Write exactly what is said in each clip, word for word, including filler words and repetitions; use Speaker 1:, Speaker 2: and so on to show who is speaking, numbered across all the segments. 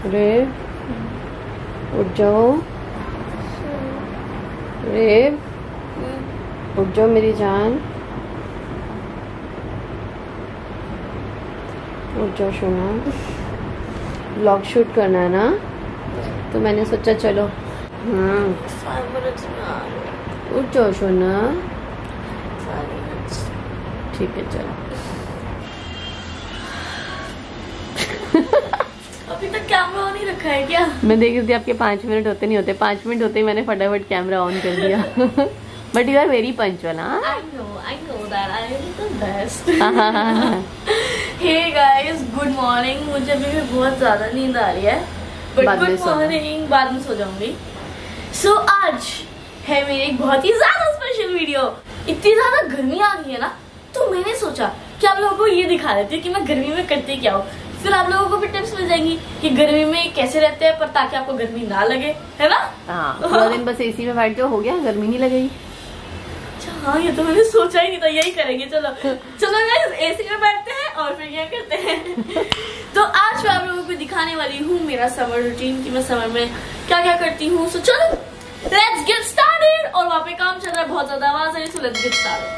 Speaker 1: रेव उठ जाओ, रेव उठ जाओ मेरी जान, उठ जाओ सोना। व्लॉग शूट करना है ना, तो मैंने सोचा चलो। हाँ उठ जाओ सोना, ठीक है चलो।
Speaker 2: अभी तक कैमरा ऑन ही रखा है क्या?
Speaker 1: मैं देख रही थी आपके पाँच मिनट होते नहीं होते, पाँच मिनट होते ही मैंने फटाफट कैमरा ऑन कर दिया। But you are very punctual.
Speaker 2: I know, I know that I am the best. Hey guys, good morning. मुझे अभी भी बहुत ज्यादा नींद आ रही है, बट गुड मॉर्निंग, बाद में सो जाऊंगी। सो so, आज है मेरी एक बहुत ही ज्यादा स्पेशल वीडियो। इतनी ज्यादा गर्मी आ गई है ना, तो मैंने सोचा कि आप लोगों को ये दिखा देती हूँ कि मैं गर्मी में करती क्या हूँ। फिर आप लोगों को भी टिप्स मिल जाएंगी कि गर्मी में कैसे रहते हैं, पर ताकि आपको गर्मी ना लगे, है ना? हाँ, पूरा दिन बस एसी में बैठ जाओ, हो गया, गर्मी नहीं लगेगी। अच्छा हाँ, ये तो मैंने सोचा ही नहीं था, यही करेंगे। चलो चलो गाइस, एसी में बैठते हैं और फिर क्या करते हैं। तो आज मैं आप लोगों को दिखाने वाली हूँ मेरा समर रूटीन, कि मैं समर में क्या क्या करती हूँ। सो चलो लेट्स गेट स्टार्टेड। और वहाँ पे काम चल रहा है, बहुत ज्यादा आवाज है, so let's get started.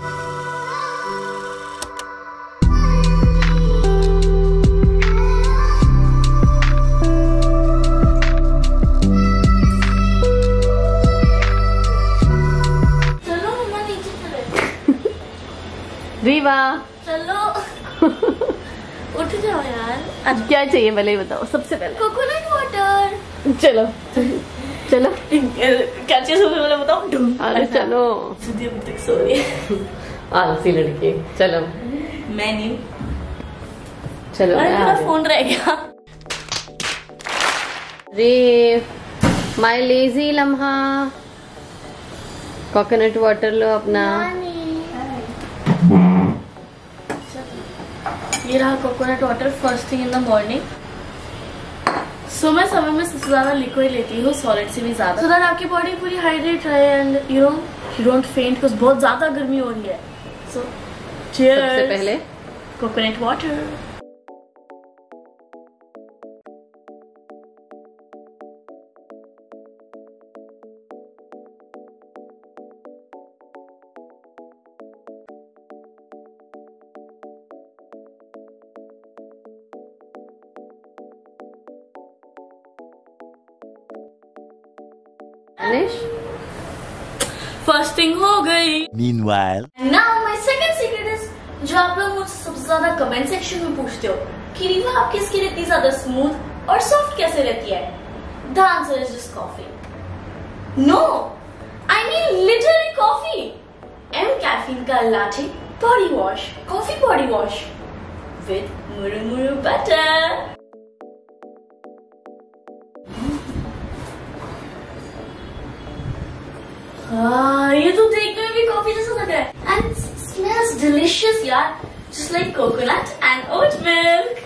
Speaker 1: Reeva
Speaker 2: चलो उठ जाओ यार।
Speaker 1: आज क्या चाहिए पहले ही बताओ। सबसे पहले
Speaker 2: कोकोनट वाटर।
Speaker 1: चलो चलो
Speaker 2: क्या चाहिए सबसे पहले बताओ।
Speaker 1: अरे चलो,
Speaker 2: अभी तक सो रही है
Speaker 1: आलसी लड़की। चलो
Speaker 2: मैं नहीं,
Speaker 1: चलो
Speaker 2: मेरा फोन रह गया।
Speaker 1: रे माय लेजी लम्हा, कोकोनट वाटर लो अपना।
Speaker 2: ये रहा coconut water first thing in the morning. So मैं समय में सबसे ज्यादा लिक्विड लेती हूँ, सॉलिड से भी ज्यादा, सो दैट आपकी बॉडी पूरी हाइड्रेट रहे and you know you don't faint, because बहुत ज्यादा गर्मी हो रही है। So cheers.
Speaker 1: सबसे पहले
Speaker 2: कोकोनट वाटर। फर्स्ट थिंग हो गई।
Speaker 3: Meanwhile,
Speaker 2: now my second secret is, जो आप लोग मुझसे सबसे ज्यादा कमेंट सेक्शन में पूछते हो कि रीवा आपकी स्किन इतनी ज्यादा स्मूथ और सॉफ्ट कैसे रहती है। The answer is just coffee. No, I mean literally coffee. MCaffeine का latte body wash, coffee body wash with murumuru butter. हाँ, ये तो देखने में भी कॉफी जैसा लग रहा है एंड स्मेल्स डिलिशियस यार, just like coconut and oat milk.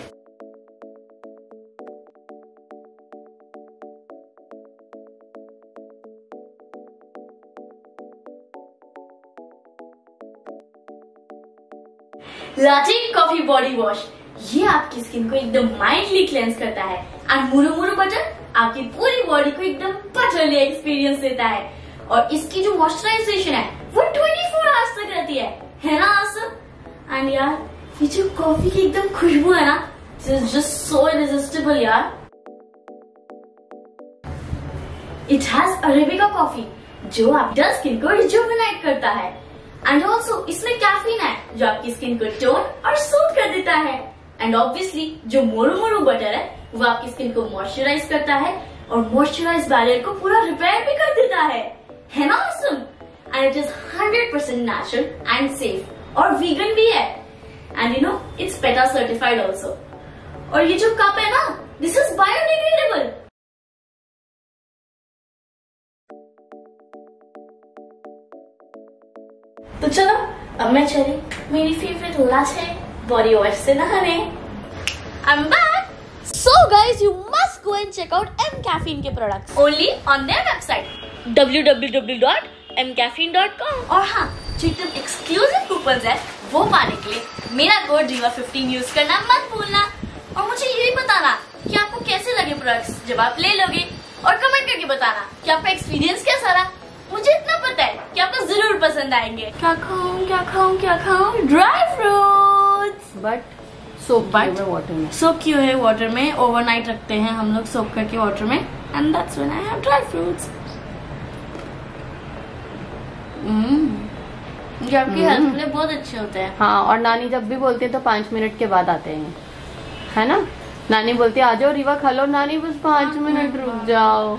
Speaker 2: Latte coffee body wash, ये आपकी स्किन को एकदम माइल्डली क्लेंस करता है एंड मुरमुरु बटर आपकी पूरी बॉडी को एकदम बटरली एक्सपीरियंस देता है। और इसकी जो मॉइस्चराइजेशन है वो चौबीस आवर्स तक रहती है, है ना आसम? एंड यार ये जो कॉफी की एकदम खुशबू है ना, इट्स जस्ट सो इरिजिस्टिबल यार। इट हैज अरेबिका कॉफी जो आपकी स्किन को रिजुवेनेट करता है एंड ऑल्सो इसमें कैफीन है जो आपकी स्किन को टोन और सूट कर देता है। एंड ऑब्वियसली जो मुरमुरु बटर है वो आपकी स्किन को मॉइस्चराइज करता है और मॉइस्चराइज बैरियर को पूरा रिपेयर भी कर देता है, है ना awesome? And it is one hundred percent natural and safe और vegan भी है and you know it's PETA certified also। और ये जो कप है ना, this is biodegradable। तो चलो अब मैं चली मेरी फेवरेट लाटे बॉडी वॉश से नहाने। I'm back। So guys, you must go and check out M Caffeine के products only on their website w w w dot m caffeine dot com। और हाँ, जो एकदम एक्सक्लूसिव कूपन्स है वो पाने के लिए मेरा कोड रीवा फिफ्टीन यूज करना मत भूलना। और मुझे ये भी बताना कि आपको कैसे लगे प्रोडक्ट्स जब आप ले लोगे, और कमेंट करके बताना कि आपका एक्सपीरियंस कैसा रहा। मुझे इतना पता है कि आपको जरूर पसंद आएंगे। क्या खाऊं क्या खाऊं क्या खाऊं? Dry fruits,
Speaker 1: but soak but water में
Speaker 2: सोप किए हुए वाटर में ओवरनाइट रखते हैं हम लोग, सोप करके वाटर में, and that's when I have dry fruits. जो आपकी हेल्थ के लिए बहुत अच्छे होते हैं।
Speaker 1: हाँ, और नानी जब भी बोलती है तो पाँच मिनट के बाद आते हैं, है ना? नानी बोलती है आ जाओ रीवा खा लो, नानी बस पाँच मिनट रुक जाओ।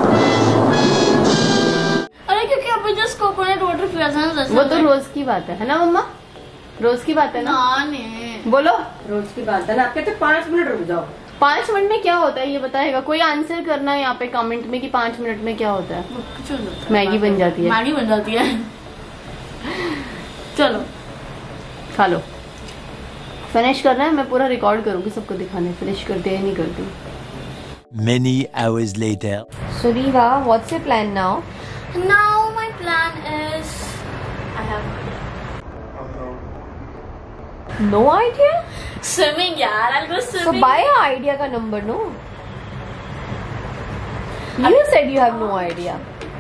Speaker 2: अरे क्योंकि अभी जस्ट कोकोनट वाटर पिया था ना,
Speaker 1: वो तो रोज की बात है, है ना मम्मा? रोज की बात है ना?
Speaker 2: नानी
Speaker 1: बोलो,
Speaker 3: रोज की बात है ना। आप कहते पाँच मिनट रुक जाओ।
Speaker 1: पाँच मिनट में क्या होता है ये बताएगा कोई? आंसर करना है यहाँ पे कमेंट में कि पाँच मिनट में क्या होता है।
Speaker 2: कुछ नहीं होता,
Speaker 1: मैगी बन जाती है।
Speaker 2: मैगी बन जाती है। चलो
Speaker 1: खा लो। फिनिश करना है, मैं पूरा रिकॉर्ड करूंगी सबको दिखाने, फिनिश करते हैं नहीं करती।
Speaker 4: Many hours later.
Speaker 1: So Riva, what's your plan now?
Speaker 2: now my plan is I have
Speaker 1: No idea?
Speaker 2: swimming यार, I'll go
Speaker 1: So
Speaker 2: swimming.
Speaker 1: buy an idea का number, no? You said you have no idea.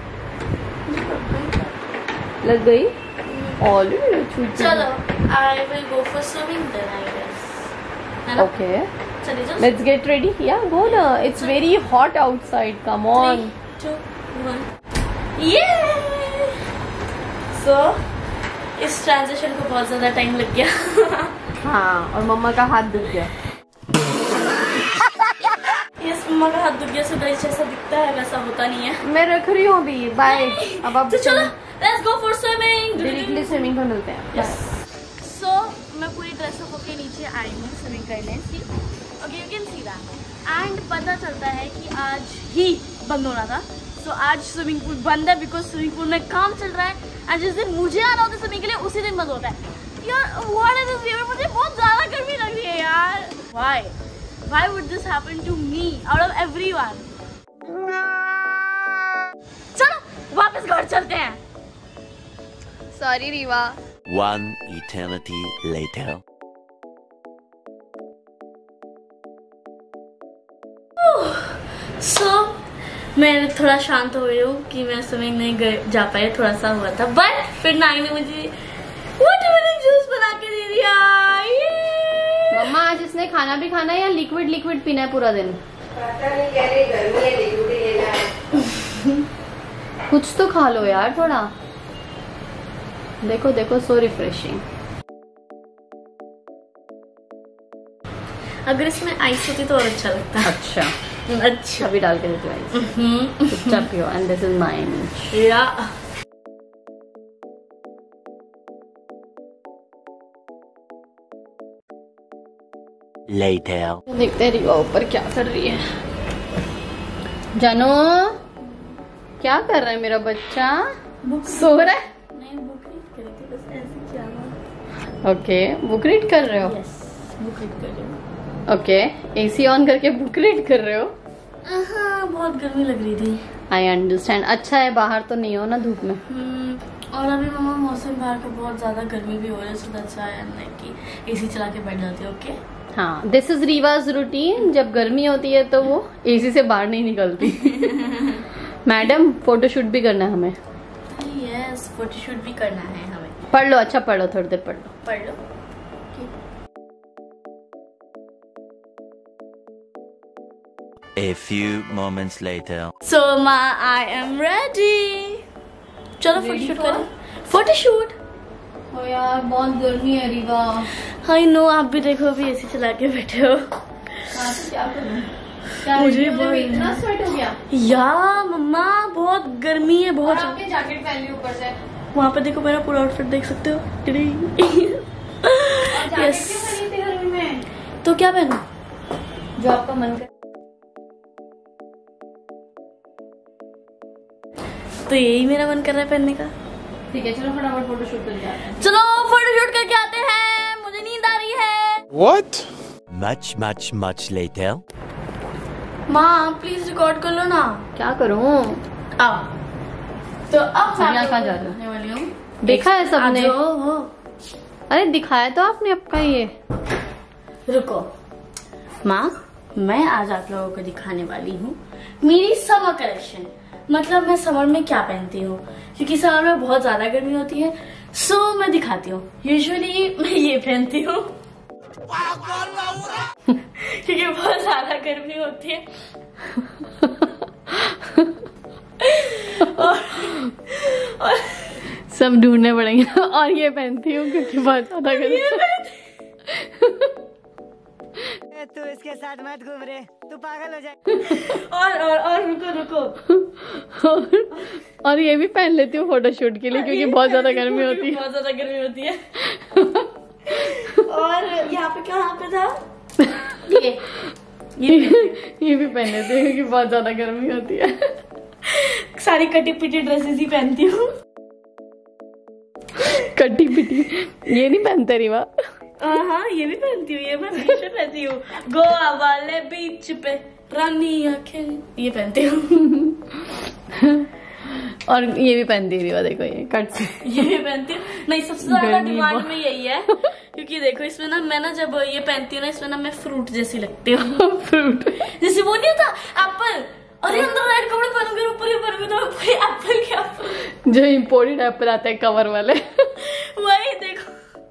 Speaker 1: लग गई? Already छूट गई।
Speaker 2: चलो I will go for swimming then I guess. है ना?
Speaker 1: Okay.
Speaker 2: चलिए जाओ।
Speaker 1: Let's get ready. Yeah, go na. It's very hot outside. Come on.
Speaker 2: Three, two, one. Yeah! So इस ट्रांजिशन को बहुत ज्यादा टाइम लग गया।
Speaker 1: हाँ, और मम्मा का हाथ दुख गया।
Speaker 2: यस, मम्मा का हाथ दुख गया। सो गाइस जैसा दिखता है वैसा होता नहीं है।
Speaker 1: मैं रख रही हूँ अभी। बाय। अब अब
Speaker 2: तो चलो let's go for swimming.
Speaker 1: Directly swimming पर मिलते हैं।
Speaker 2: यस। सो मैं पूरी ड्रेस अप होके नीचे आई हूँ स्विमिंग करने। See okay, you can see that. And पता चलता है कि आज ही बंद होना था। सो so, आज स्विमिंग पूल बंद है बिकॉज स्विमिंग पूल में काम चल रहा है। एंड जिस दिन मुझे आना होता है स्विमिंग के लिए उसी दिन बंद होता है। यार व्हाट इज दिस यार, मुझे बहुत ज्यादा गर्मी लग रही है यार। Why why would this happen to me out of everyone? चलो वापस घर चलते हैं।
Speaker 1: Sorry Reeva.
Speaker 4: One eternity later.
Speaker 2: So so, मैं थोड़ा शांत हो गई हूँ कि मैं स्विमिंग नहीं जा पाई, थोड़ा सा हुआ था। बट फिर नानी ने मुझे वाटरमेलन जूस बना के दे दिया।
Speaker 1: मम्मा आज इसने खाना भी खाना है या लिक्विड लिक्विड पीना है पूरा दिन?
Speaker 3: पता नहीं कह रही गर्मी है, लिक्विड ही लेना है।
Speaker 1: कुछ तो खा लो यार थोड़ा। देखो देखो, सो रिफ्रेशिंग।
Speaker 2: अगर इसमें आइस होती तो और अच्छा लगता।
Speaker 1: अच्छा
Speaker 2: अच्छा,
Speaker 1: अभी डाल के देती हूँ आइस। चुपचाप पियो। And this is mine.
Speaker 2: या
Speaker 4: Later.
Speaker 1: देखते हैं रीवा ऊपर क्या कर रही है। जानू क्या कर रहा है मेरा बच्चा? सो रहा है?
Speaker 2: नहीं, बुक रीड कर रही थी, बस ऐसे क्या।
Speaker 1: ओके, बुक रीड कर रहे हो?
Speaker 2: यस, बुक रीड कर रही हूँ।
Speaker 1: ओके, एसी ऑन करके बुक रीड कर रहे हो?
Speaker 2: हाँ, बहुत गर्मी लग रही थी।
Speaker 1: I understand. अच्छा है बाहर तो नहीं हो ना धूप में।
Speaker 2: हम्म, और अभी मम्मा मौसम बाहर का बहुत ज्यादा गर्मी भी हो रही है, so that's why I am like कि एसी चला के बैठ जाती हूँ। ओके
Speaker 1: हाँ, दिस इज रीवाज रूटीन। जब गर्मी होती है तो वो एसी से बाहर नहीं निकलती। मैडम फोटोशूट भी करना है हमें।
Speaker 2: यस, फोटोशूट भी करना है हमें।
Speaker 1: पढ़ लो, अच्छा पढ़ लो, थोड़ी देर पढ़ लो।
Speaker 2: पढ़ लो।
Speaker 4: A few moments later.
Speaker 2: So ma, I am ready. चलो फोटोशूट करें। फोटोशूट।
Speaker 1: ओ यार बहुत गर्मी है रीवा।
Speaker 2: आई नो, आप भी देखो अभी एसी चला के बैठे हो।
Speaker 1: हाँ तो क्या करूं? क्या
Speaker 2: मुझे
Speaker 1: मुझे
Speaker 2: बहुत-
Speaker 1: इतना स्वेट हो गया।
Speaker 2: या मम्मा बहुत गर्मी है, बहुत।
Speaker 1: और आपने जैकेट पहन ली ऊपर से।
Speaker 2: वहाँ पे देखो मेरा पूरा आउटफिट देख सकते हो।
Speaker 1: यस। गर्मी में
Speaker 2: तो क्या पहनूं?
Speaker 1: जो आपका मन करे।
Speaker 2: तो यही मेरा मन कर रहा है पहनने का।
Speaker 1: ठीक है, चलो फटाफट फोटोशूट करके आते हैं।
Speaker 2: चलो फोटोशूट करके आते हैं, मुझे नींद आ रही है।
Speaker 4: What? Much, much, much later.
Speaker 2: माँ प्लीज रिकॉर्ड कर लो ना।
Speaker 1: क्या करूं?
Speaker 2: आओ। तो अब
Speaker 1: चिड़िया
Speaker 2: मैं
Speaker 1: कहाँ जा रहे हो?
Speaker 2: करने वाली हूँ।
Speaker 1: देखा है सबने?
Speaker 2: आ जाओ, हो।
Speaker 1: अरे दिखाया तो आपने आपका ये।
Speaker 2: रुको माँ, मैं आज आप लोगों को दिखाने वाली हूँ मेरी समर कलेक्शन। मतलब मैं समर में क्या पहनती हूँ, क्योंकि समर में बहुत ज्यादा गर्मी होती है, सो मैं दिखाती हूँ। यूजुअली मैं ये पहनती हूँ क्योंकि बहुत ज्यादा गर्मी होती है। और, और
Speaker 1: सब ढूंढने पड़ेंगे। और ये पहनती हूँ क्योंकि बहुत ज्यादा गर्मी।
Speaker 5: तू इसके साथ मत घूम रे, तू पागल हो जाए।
Speaker 2: और और और रुको रुको
Speaker 1: और, और ये भी पहन लेती हूँ फोटोशूट के लिए, क्योंकि बहुत ज्यादा गर्मी होती है।
Speaker 2: बहुत ज्यादा गर्मी होती है। और यहाँ पे कहाँ पे था ये
Speaker 1: ये ये भी पहन लेती हूँ क्योंकि बहुत ज्यादा गर्मी होती है।
Speaker 2: सारी कटी पिटी ड्रेसेस ही पहनती हूँ।
Speaker 1: कटी पिटी ये नहीं पहनते रिवा।
Speaker 2: हाँ ये भी पहनती हूँ, ये मैं हमेशा पहनती हूँ। गोवा वाले बीच पे रानी आंखें, ये पहनती हूँ।
Speaker 1: और ये भी पहनती है रिवा, देखो ये कट से
Speaker 2: ये भी पहनती हूँ। नहीं, सबसे ज्यादा डिमांड में यही है, क्योंकि देखो इसमें ना मैं ना जब ये पहनती हूँ ना, इसमें ना मैं फ्रूट जैसी लगती हूँ।
Speaker 1: फ्रूट
Speaker 2: जैसे वो नहीं होता एप्पल, अरे अंदर रेड कपड़े पहनूंगी, ऊपर ही पहनूंगी तो पूरी एप्पल के एप्पल,
Speaker 1: जो इम्पोर्टेड एप्पल आता है कवर वाले।
Speaker 2: वही देखो।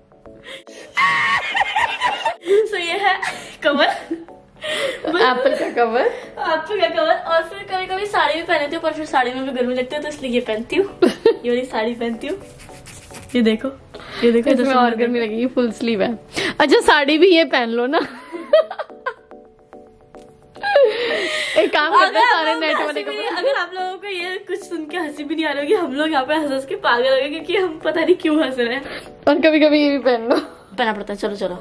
Speaker 2: सो ये है कवर,
Speaker 1: एप्पल का कवर,
Speaker 2: एप्पल का कवर। और फिर कभी कभी साड़ी भी पहनती हूँ, पर फिर साड़ी में भी गर्मी लगती है, तो इसलिए ये पहनती हूँ। ये वाली साड़ी पहनती हूँ। ये देखो, ये देखो,
Speaker 1: इसमें और गर्मी लगेगी। फुल स्लीव है। अच्छा साड़ी भी ये पहन लो ना। एक काम करते हैं सारे नेट वाले कपड़े।
Speaker 2: अगर आप लोगों को ये कुछ सुन के हंसी भी नहीं आ रही होगी, हम लोग यहाँ पे हंस हंस के पागल हो गए, क्योंकि हम पता नहीं क्यों हंस रहे हैं।
Speaker 1: और कभी कभी ये भी पहन लो,
Speaker 2: पहना पड़ता है। चलो चलो,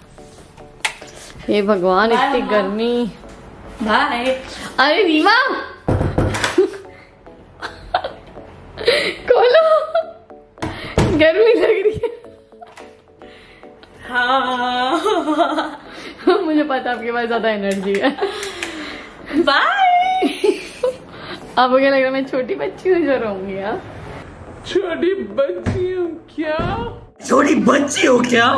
Speaker 1: ये भगवान इतनी गर्मी।
Speaker 2: बाय।
Speaker 1: अरे रीमा खोलो, गर्मी लग रही है।
Speaker 2: हाँ
Speaker 1: मुझे पता आपके पास ज्यादा एनर्जी है।
Speaker 2: बाय।
Speaker 1: अब मुझे लग रहा है मैं छोटी बच्ची हूँ जो रहूंगी। यार
Speaker 6: छोटी बच्ची हूँ क्या?
Speaker 5: छोटी बच्ची हो क्या?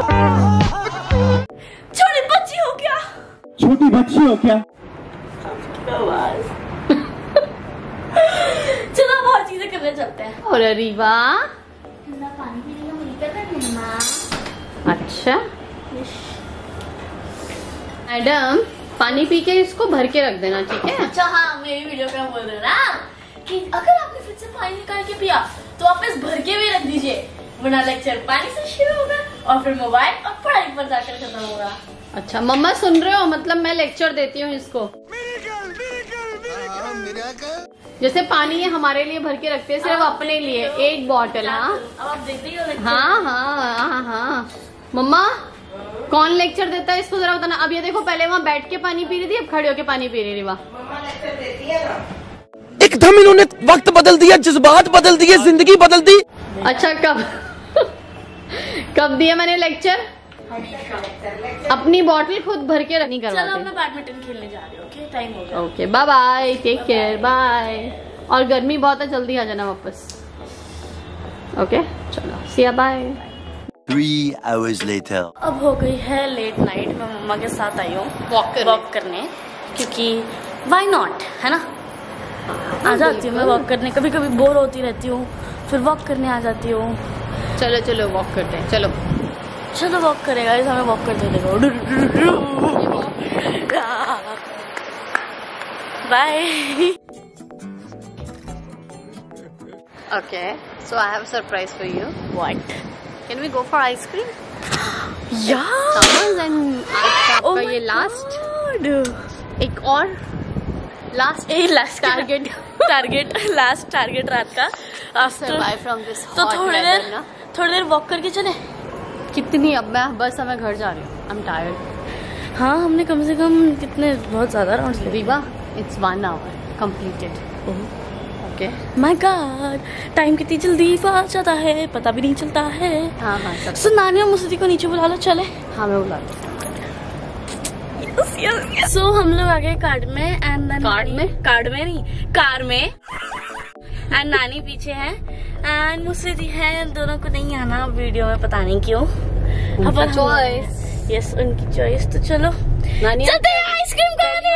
Speaker 2: छोटी बच्ची हो क्या?
Speaker 5: छोटी बच्ची हो क्या?
Speaker 2: आवाज। चलो बहुत चीजें करने चलते हैं।
Speaker 1: और रीवा
Speaker 2: पानी पीने का मन कर रहा है।
Speaker 1: अच्छा मैडम, पानी पी के इसको भर के रख देना, ठीक है?
Speaker 2: अच्छा हाँ, मेरी वीडियो पे बोल रहे हो ना कि अगर आपने फिर से पानी निकाल के पिया तो आप इस भर के भी रख दीजिए, वरना लेक्चर पानी से शुरू होगा और फिर मोबाइल और पढ़ाई पर जाकर खत्म होगा।
Speaker 1: अच्छा मम्मा सुन रहे हो, मतलब मैं लेक्चर देती हूँ इसको। जैसे पानी ये हमारे लिए भर के रखते हैं, सिर्फ अपने लिए एक बॉटल। हाँ
Speaker 2: अब आप देखते ही हो लेक्चर।
Speaker 1: हाँ हाँ हाँ हाँ। मम्मा कौन लेक्चर देता है इसको जरा बताना। अब ये देखो, पहले वहाँ बैठ के पानी पी रही थी, अब खड़े होके पानी पी रही थी। वाह,
Speaker 5: एकदम इन्होंने वक्त बदल दिया, जज्बात बदल दिए, जिंदगी बदल दी।
Speaker 1: अच्छा कब कब दिया मैंने लेक्चर? अपनी बॉटल खुद भर के नहीं
Speaker 2: चलो
Speaker 1: करवाते।
Speaker 2: मैं बैडमिंटन खेलने जा रही हूँ। ओके, टाइम हो गया।
Speaker 1: Okay bye bye, take care, bye. और गर्मी बहुत है, जल्दी आ जाना वापस। ओके चलो, see ya bye.
Speaker 4: Three hours later.
Speaker 2: अब हो गई है लेट नाइट, मैं मम्मा के साथ आई हूँ वॉक करने, वॉक करने क्योंकि वाई नॉट, है ना? आ जाती हूँ मैं वॉक करने, कभी कभी बोर होती रहती हूँ, फिर वॉक करने आ जाती हूँ।
Speaker 1: चलो चलो वॉक करते हैं, चलो
Speaker 2: चलो वॉक करेगा, इस हमें वॉक करते देखो। Bye.
Speaker 1: Okay so I have surprise for you.
Speaker 2: What?
Speaker 1: Can we go for ice cream?
Speaker 2: या
Speaker 1: एंड आपका ये लास्ट, एक और लास्ट
Speaker 2: ए last target target last target रात का।
Speaker 1: सर्वाइव फ्रॉम दिस
Speaker 2: तो
Speaker 1: हॉट
Speaker 2: थोड़ी
Speaker 1: वेदर
Speaker 2: देर
Speaker 1: ना।
Speaker 2: थोड़ी देर वॉक करके चले।
Speaker 1: कितनी? अब मैं बस मैं घर जा रही हूँ, आई एम टायर्ड।
Speaker 2: हाँ हमने कम से कम कितने बहुत ज्यादा राउंड्स लिए।
Speaker 1: Riva it's one hour completed. Okay
Speaker 2: my god, time कितनी जल्दी पास जाता है, पता भी नहीं चलता है।
Speaker 1: हाँ हाँ सब।
Speaker 2: सो नानी और मुसदी को नीचे बुला लो, चले।
Speaker 1: हाँ मैं बुलाती हूँ।
Speaker 2: सो so, हम लोग आ गए कार्ड में एंड
Speaker 1: कार्ड में
Speaker 2: कार्ड में नहीं कार में, एंड नानी पीछे है एंड मुसदी है। दोनों को नहीं आना वीडियो में, पता नहीं क्यों।
Speaker 1: चॉइस।
Speaker 2: यस उनकी चॉइस। तो चलो
Speaker 1: नानी
Speaker 2: चलते हैं आइसक्रीम खाने।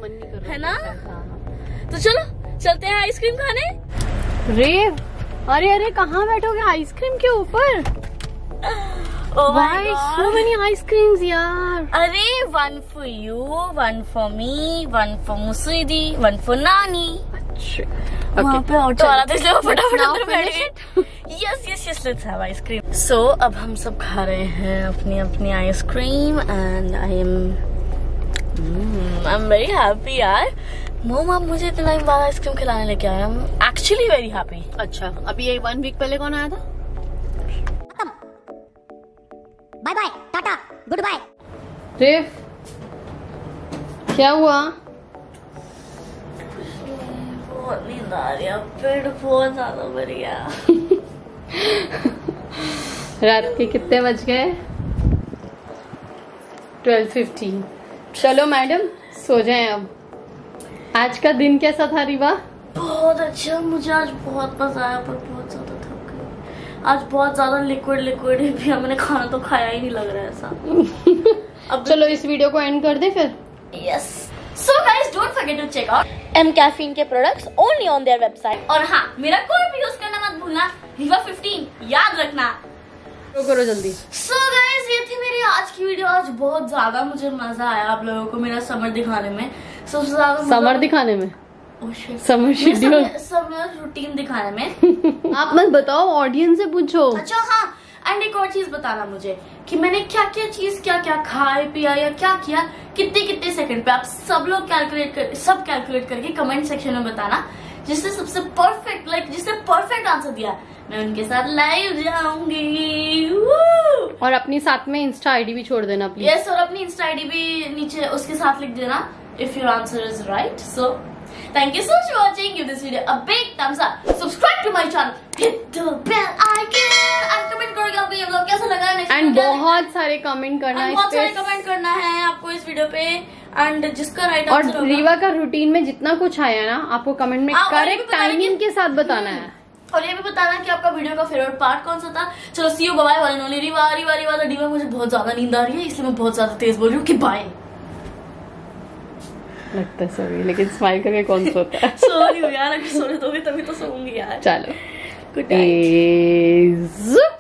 Speaker 1: मन नहीं कर रहा
Speaker 2: है ना?
Speaker 1: हाँ।
Speaker 2: तो चलो चलते हैं आइसक्रीम खाने।
Speaker 1: रेव, अरे अरे कहाँ बैठोगे आइसक्रीम के ऊपर?
Speaker 2: Oh my
Speaker 1: Why
Speaker 2: God.
Speaker 1: so many ice creams यार?
Speaker 2: अरे one for you, one for me, वन फॉर मुसीदी, वन फॉर नानी। वहाँ पे ऑटो वाला था इसलिए वो फटाफट अंदर बैठ गए। Yes yes yes, let's have ice cream. So अब हम सब खा रहे हैं अपनी अपनी ice cream and I am I am very happy यार। मोम आप मुझे इतना टाइम बाद आइसक्रीम खिलाने लेके आए, I am actually very happy.
Speaker 1: अच्छा, अभी ये वन वीक पहले कौन आया था?
Speaker 7: Bye bye, tata, good bye.
Speaker 1: रेव, क्या हुआ?
Speaker 2: बहुत नींद आ रही है, पेट बहुत ज्यादा भर गया।
Speaker 1: रात के कितने बज गए? Twelve fifteen. चलो मैडम सो जाएं अब। आज का दिन कैसा था रिवा?
Speaker 2: बहुत अच्छा, मुझे आज बहुत मजा आया पर बहुत ज्यादा थक गई। आज बहुत ज्यादा लिक्विड लिक्विड ही पिया मैंने, खाना तो खाया ही नहीं लग रहा है ऐसा। अब
Speaker 1: चलो इस वीडियो को एंड कर दे फिर।
Speaker 2: Yes, so guys don't forget to check out mCaffeine के products only on their website. और हाँ, मेरा कोड भी यूज करना मत भूलना, रिवा फिफ्टीन, याद रखना।
Speaker 1: तो करो जल्दी।
Speaker 2: सो so गाइस ये थी मेरी आज की वीडियो। आज बहुत ज्यादा मुझे मजा आया आप लोगों को मेरा समर दिखाने में। सबसे ज्यादा
Speaker 1: समर दिखाने में?
Speaker 2: oh shit,
Speaker 1: summer schedule,
Speaker 2: summer routine दिखाने में।
Speaker 1: आप मत बताओ, ऑडियंस से पूछो।
Speaker 2: अच्छा हाँ, एंड एक और चीज बताना मुझे कि मैंने क्या क्या चीज क्या क्या खाए पिया या क्या किया कितने कितने सेकंड पे। आप सब लोग कैलकुलेट कर सब कैलकुलेट करके कमेंट सेक्शन में बताना। जिसने सबसे परफेक्ट लाइक जिसने परफेक्ट आंसर दिया मैं उनके साथ लाइव जाऊंगी।
Speaker 1: और अपनी साथ में इंस्टा आईडी भी छोड़ देना प्लीज।
Speaker 2: यस, और अपनी इंस्टा आईडी भी नीचे उसके साथ लिख देना if your answer is right. So thank you so much for watching, give this video a big thumbs up, subscribe to my channel, hit the bell icon and comment करोगे आपको ये vlog कैसा लगा।
Speaker 1: एंड बहुत सारे comment करना,
Speaker 2: बहुत सारे कमेंट करना है आपको इस वीडियो पे। एंड जिसका राइट
Speaker 1: और
Speaker 2: आंसर
Speaker 1: रीवा का रूटीन में जितना कुछ आया ना आपको कमेंट में करेक्ट टाइमिंग के साथ बताना है।
Speaker 2: और ये भी बताना कि आपका वीडियो का फेवरेट पार्ट कौन सा था। चलो see you, bye bye. Only Riva Riva Riva Riva मुझे बहुत ज्यादा नींद आ रही है इसलिए मैं बहुत ज्यादा तेज बोल रही हूँ कि बाय।
Speaker 1: लगता है सभी, लेकिन स्माइल करके कौन सोता है?
Speaker 2: सो रही हूँ यार, अगर सोने दोगे तभी तो सोऊंगी यार।
Speaker 1: चलो
Speaker 2: गुड नाइट।